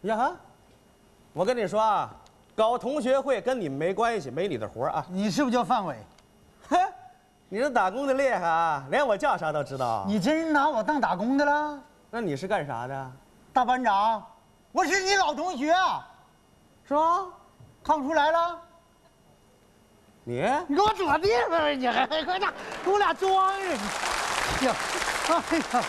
呀，我跟你说啊，搞同学会跟你们没关系，没你的活啊。 你是不是叫范伟？ 嘿，你这打工的厉害啊，连我叫啥都知道。 你真拿我当打工的了？ 那你是干啥的？ 大班长，我是你老同学啊， 是吗？ 看不出来了？ 你你给我坐地方，你还快点，给我俩装上。呀，哎呀，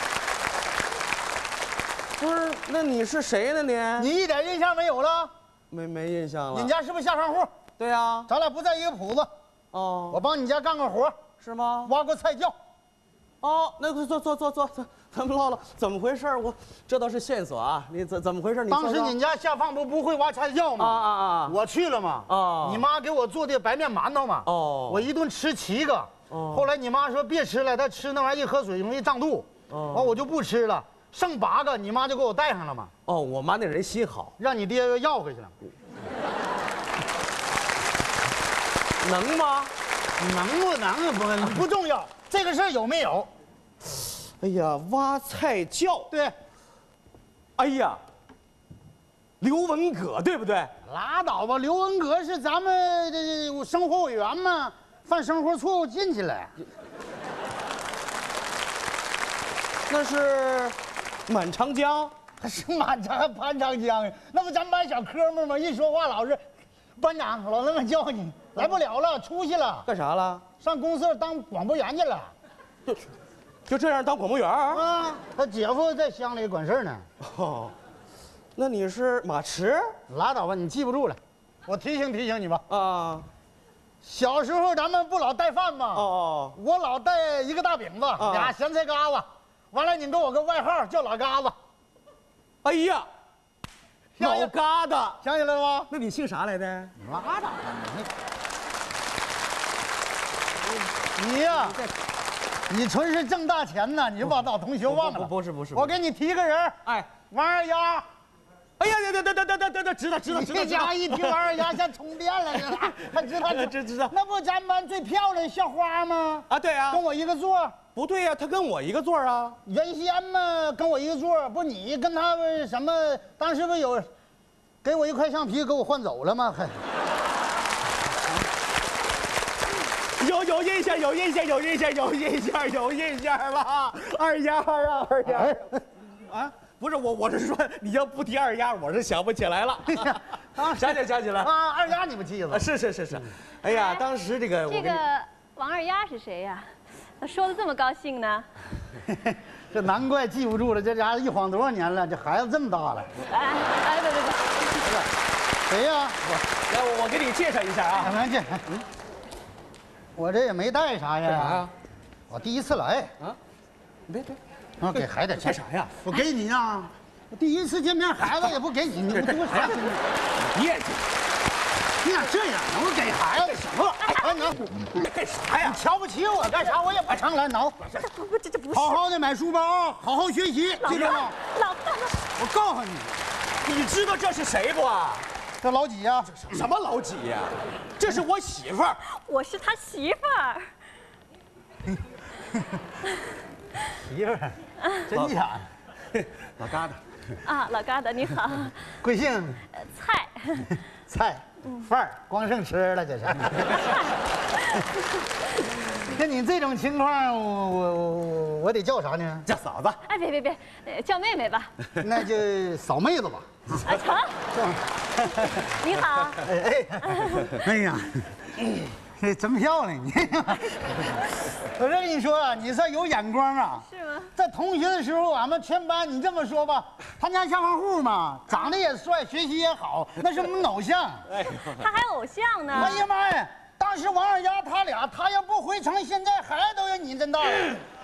不是？那你是谁呢？你你一点印象没有了？ 没印象了。 你家是不是下商户？ 对呀。 咱俩不在一个铺子。 哦， 我帮你家干个活， 是吗？ 挖过菜窖。 哦，那个坐，咱们唠唠怎么回事？这都是线索啊！你怎么回事？你当时你家下放不会挖菜窖吗？ 啊！ 我去了嘛。 哦， 你妈给我做的白面馒头嘛。 哦， 我一顿吃7个。 哦， 后来你妈说别吃了，她吃那玩意儿一喝水容易胀肚。 哦， 完我就不吃了，剩8个，你妈就给我带上了嘛。 哦，我妈那人心好， 让你爹要回去了。 能吗？ 能不能不重要，这个事儿有没有？ 哎呀，挖菜窖。 对。 哎呀，刘文革对不对？ 拉倒吧，刘文革是咱们这生活委员嘛，犯生活错误进去了。 那是满长江。 是满长潘长江呀，那不咱班小科目吗？一说话老是，班长老那么叫你，来不了了，出去了。 干啥了？ 上公社当广播员去了。 就这样当广播员啊？他姐夫在乡里管事儿呢。 哦，那你是马驰？ 拉倒吧，你记不住了。我提醒你吧。 啊， 小时候咱们不老带饭吗？ 哦， 我老带一个大饼子，俩咸菜嘎子，完了你给我个外号叫老嘎子。 哎呀，老疙瘩， 想起来了吗？ 那你姓啥来的？ 拉倒吧你呀，你纯是挣大钱呐！你就把老同学忘了？ 不是， 我给你提个人， 哎， 王二丫。 哎呀，得，知道。 这家伙一提王二丫像充电了，他知道。那不咱班最漂亮校花吗？ 啊，对啊， 跟我一个座。 不对呀，他跟我一个座啊。 原先嘛，跟我一个座，不你跟他们什么？当时不有，给我一块橡皮，给我换走了吗？还。 有印象了，二丫啊！不是我是说你要不提二丫，我是想不起来了。想起来啊！二丫你不记得？ 是。哎呀，当时这个王二丫是谁呀？说的这么高兴呢？ 这难怪记不住了，这家伙一晃多少年了，这孩子这么大了。 哎，对， 谁呀？ 来，我给你介绍一下啊。 来介绍。我这也没带啥呀。 干啥呀？ 我第一次来啊。别。 啊，给孩子干啥呀？ 我给你呀。我第一次见面，孩子也不给你，你多啥？ 业绩。 你咋这样？我给孩子什么？ 你干啥呀？ 你瞧不起我干啥？我也不常来挠。 这不是。 好好的买书包，好好学习，记住吗？ 老范， 我告诉你， 你知道这是谁不？ 这老几呀？ 什么老几呀？这是我媳妇儿。 我是他媳妇儿。 媳妇儿，真假？ 老疙瘩。 啊，老疙瘩你好。 贵姓？ 菜。 范儿，光剩吃了这是。跟你这种情况，我得叫啥呢？ 叫嫂子。 哎，别，叫妹妹吧。 那就嫂妹子吧。 啊，成。你好。 哎呀，真漂亮你！我这跟你说啊，你算有眼光啊。 是吗？ 在同学的时候，俺们全班，你这么说吧，他家下放户嘛，长得也帅，学习也好，那是我们偶像。 他还偶像呢。 哎呀妈呀！当时王二丫他俩，他要不回城，现在孩子都有你这大了。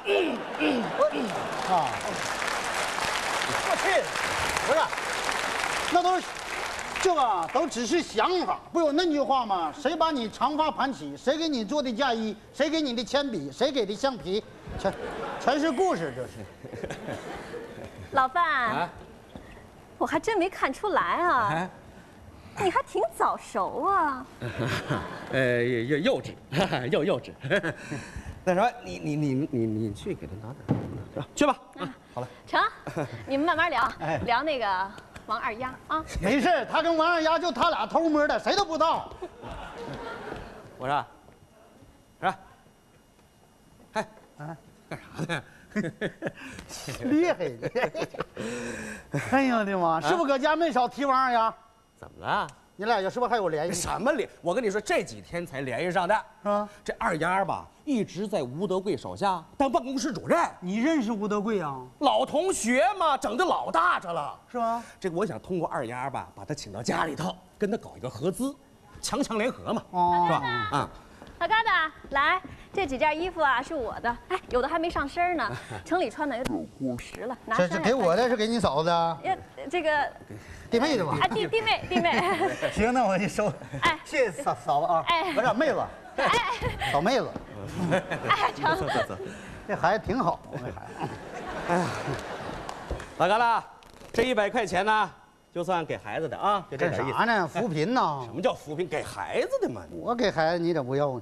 啊！我去，不是，那都是。这个都只是想法，不有那句话吗？谁把你长发盘起，谁给你做的嫁衣，谁给你的铅笔，谁给的橡皮，全是故事，这是。 老范，我还真没看出来啊，你还挺早熟啊。 幼稚，幼稚。那什么，你去给他拿点，去吧。好了， 成，你们慢慢聊，聊那个王二丫啊。 没事，他跟王二丫就他俩偷摸的，谁都不知道。 我说，是，哎， 啊， 干啥呢？ 厉害！哎呦我的妈！是不是搁家没少提王二丫？ 怎么了？ 你俩是不是还有联系？ 什么联？我跟你说，这几天才联系上的。 是吧？ 这二丫吧，一直在吴德贵手下当办公室主任。 你认识吴德贵啊？ 老同学嘛，整得老大着了。 是吧？ 这个我想通过二丫吧，把他请到家里头，跟他搞一个合资，强强联合嘛， 哦， 是吧？啊， 老疙瘩，来，这几件衣服啊是我的，哎，有的还没上身呢，城里穿的有点过时了，拿这上来。 是给我的，是给你嫂子啊？ 这个弟妹的吧？ 啊，弟妹， 行，那我就收。 哎谢谢嫂子啊。 哎不是妹子，小妹子， 哎，成。 走。 这孩子挺好，这孩子。 老疙瘩，这100块钱呢，就算给孩子的啊，就这干点意思。 啥呢？扶贫呐什？么叫扶贫？给孩子的嘛。 我给孩子，你咋不要呢？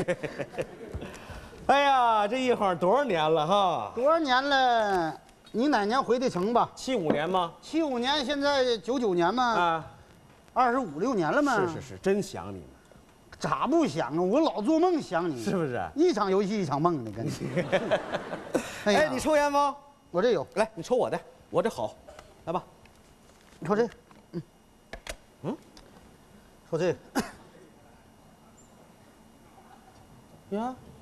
哎呀，这一晃多少年了哈多少年了？你哪年回的城吧 ？75年吗？ ？75年，现在99年嘛， 啊， 25、6年了嘛。 是，真想你们， 咋不想啊？我老做梦想你， 是不是？ 一场游戏一场梦的，跟你。哎呀哎，你抽烟吗？ 我这有， 来，你抽我的，我这好，来吧。 你瞅这，瞅这个， 呀，